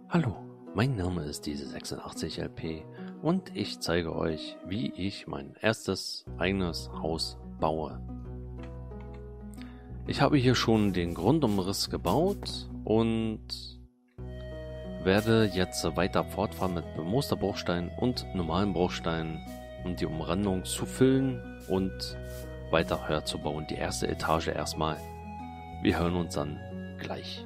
Hallo, mein Name ist diese86LP und ich zeige euch, wie ich mein erstes eigenes Haus baue. Ich habe hier schon den Grundumriss gebaut und werde jetzt weiter fortfahren mit bemooster Bruchstein und normalen Bruchstein, um die Umrandung zu füllen und weiter höher zu bauen. Die erste Etage erstmal. Wir hören uns dann gleich.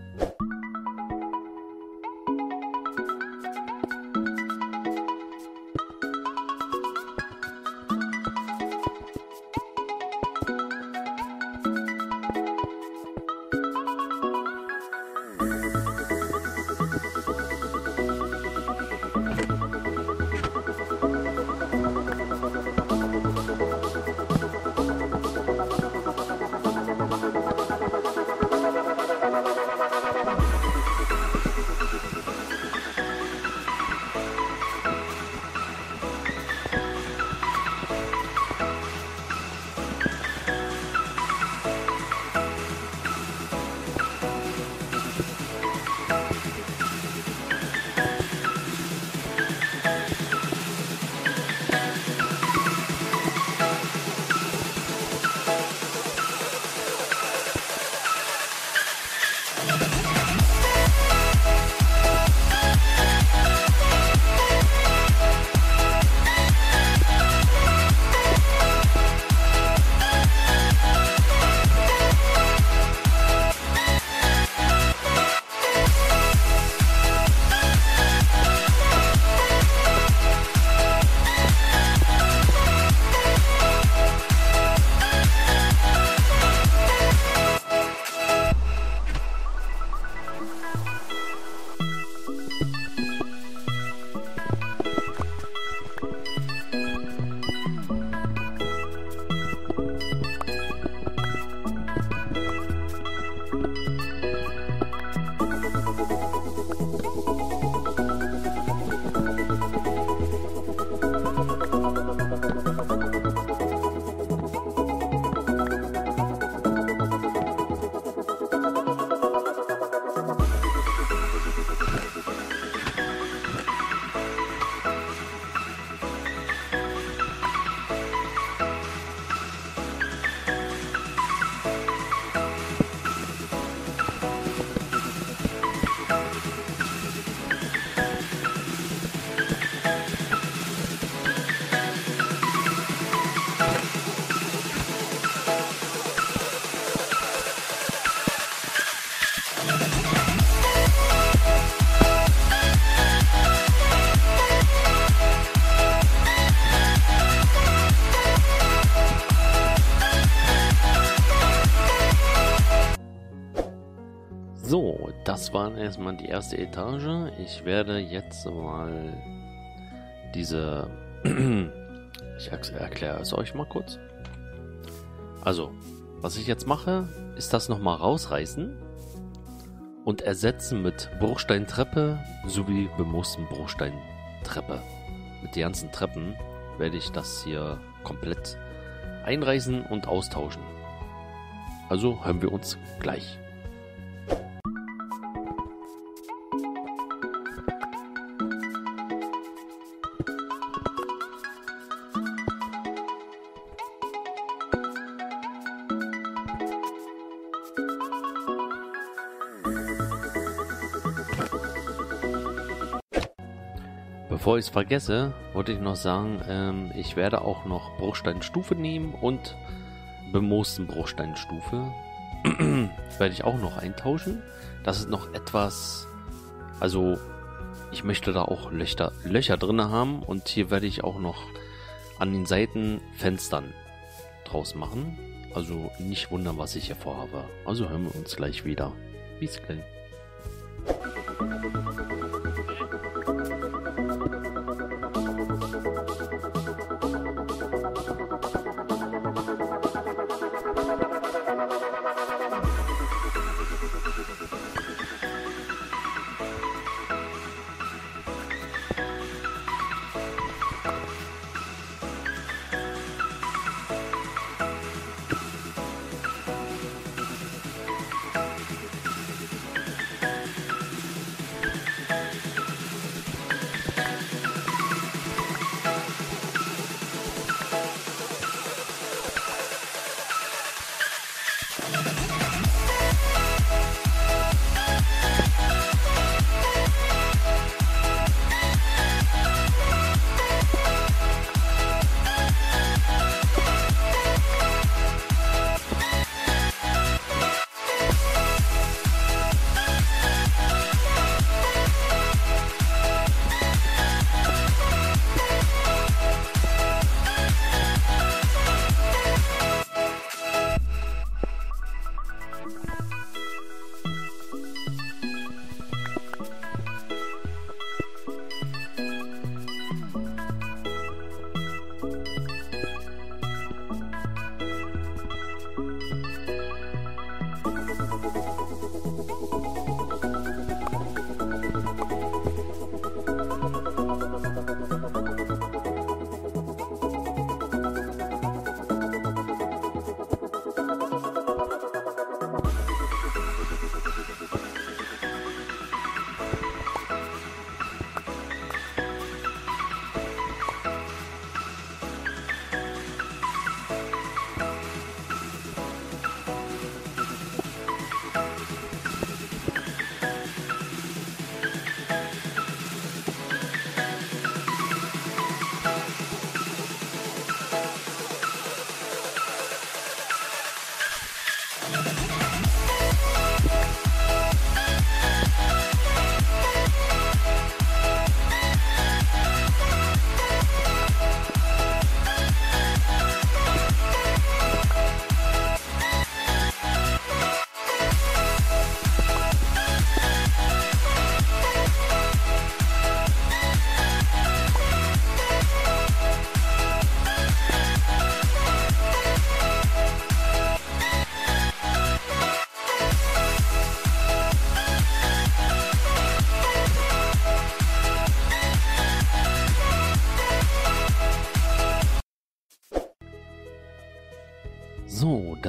So, das war erstmal die erste Etage. Ich werde jetzt mal diese... ich erkläre es euch mal kurz. Also, was ich jetzt mache, ist das nochmal rausreißen und ersetzen mit Bruchsteintreppe sowie bemoosten Bruchsteintreppe. Mit den ganzen Treppen werde ich das hier komplett einreißen und austauschen. Also hören wir uns gleich. Bevor ich es vergesse, wollte ich noch sagen, ich werde auch noch Bruchsteinstufe nehmen und bemoosten Bruchsteinstufe werde ich auch noch eintauschen. Das ist noch etwas, also ich möchte da auch Löcher drin haben und hier werde ich auch noch an den Seiten Fenstern draus machen. Also nicht wundern, was ich hier vorhabe. Also hören wir uns gleich wieder. Bis gleich.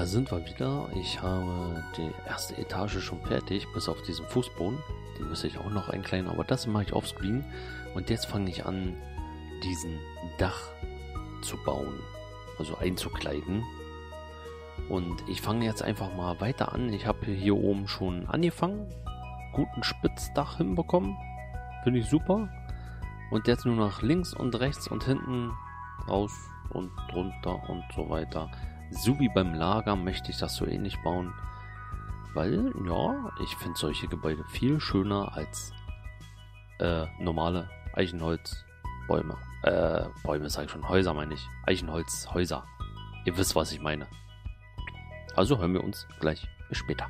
da sind wir wieder. Ich habe die erste Etage schon fertig, bis auf diesen Fußboden. Den müsste ich auch noch einkleiden, aber das mache ich offscreen. Und jetzt fange ich an, diesen Dach zu bauen, also einzukleiden. Und ich fange jetzt einfach mal weiter an. Ich habe hier oben schon angefangen, guten Spitzdach hinbekommen, finde ich super. Und jetzt nur nach links und rechts und hinten raus und drunter und so weiter. So wie beim Lager möchte ich das so ähnlich bauen, weil, ja, ich finde solche Gebäude viel schöner als normale Eichenholzbäume. Bäume sage ich schon, Häuser meine ich. Eichenholzhäuser. Ihr wisst, was ich meine. Also hören wir uns gleich bis später.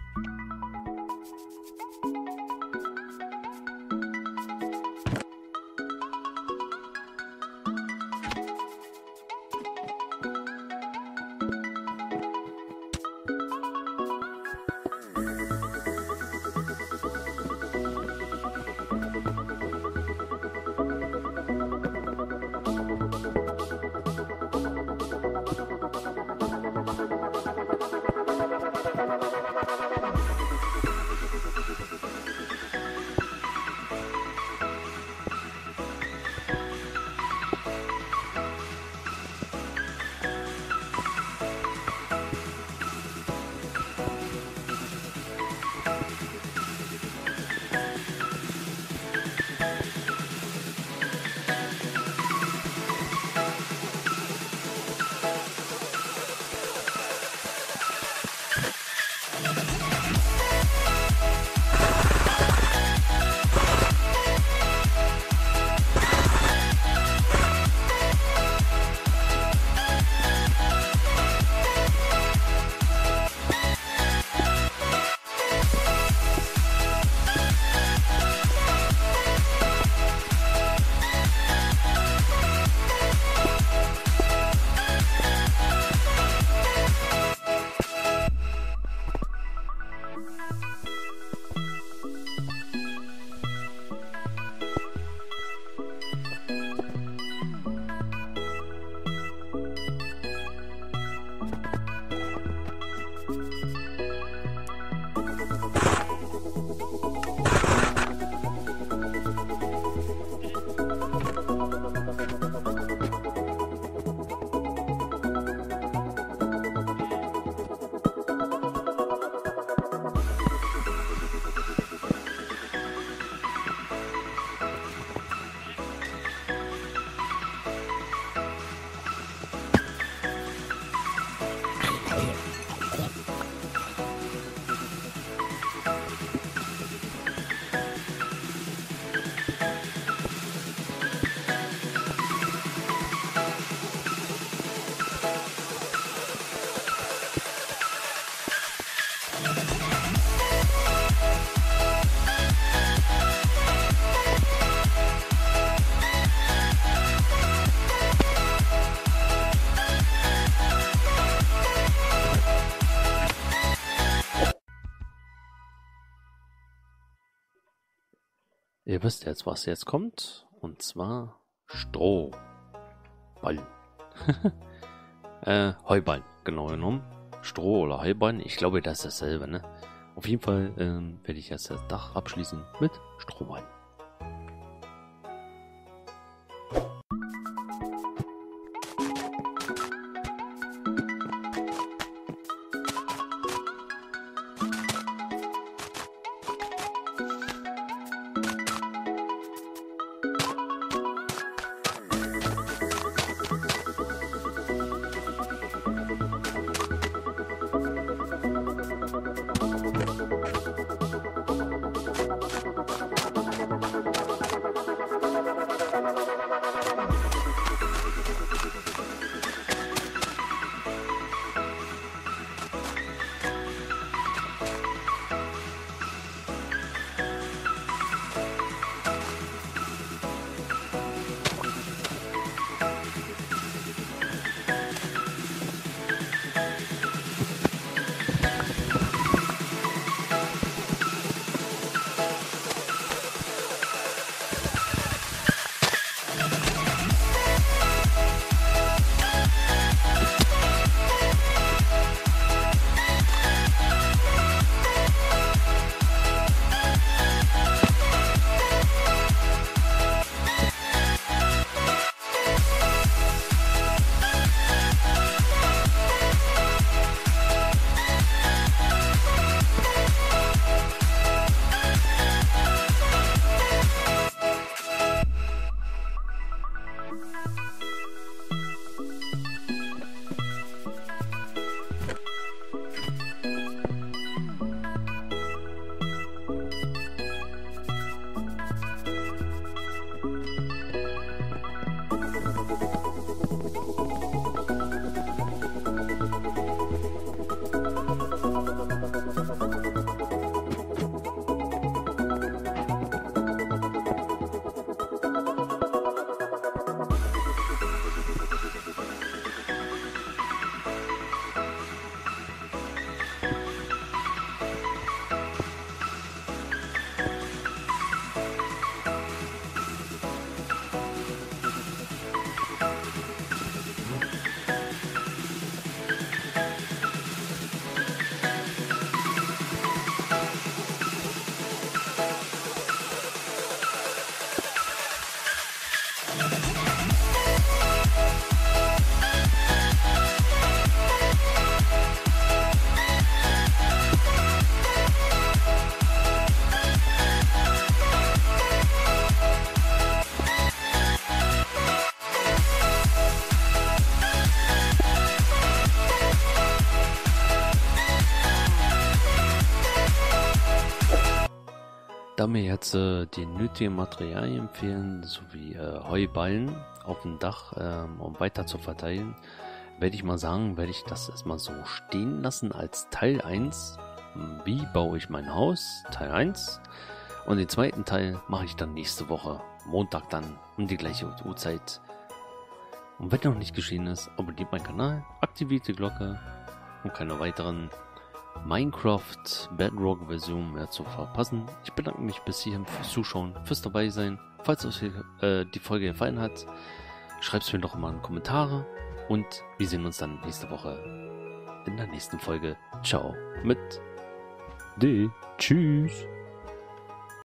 Ihr wisst jetzt, was jetzt kommt, und zwar Strohballen. Heuballen, genau genommen. Stroh oder Heuballen, ich glaube, das ist dasselbe, ne? Auf jeden Fall werde ich jetzt das Dach abschließen mit Strohballen. Da mir jetzt die nötigen Materialien fehlen, sowie Heuballen auf dem Dach, um weiter zu verteilen, werde ich mal sagen, werde ich das erstmal so stehen lassen als Teil 1. Wie baue ich mein Haus? Teil 1. Und den zweiten Teil mache ich dann nächste Woche, Montag dann, um die gleiche Uhrzeit. Und wenn noch nicht geschehen ist, abonniert meinen Kanal, aktiviert die Glocke, um keine weiteren Minecraft Bedrock Version mehr zu verpassen. Ich bedanke mich bis hierhin fürs Zuschauen, fürs dabei sein. Falls euch die Folge gefallen hat, schreibt es mir doch mal in die Kommentare. Und wir sehen uns dann nächste Woche in der nächsten Folge. Ciao mit D. Tschüss.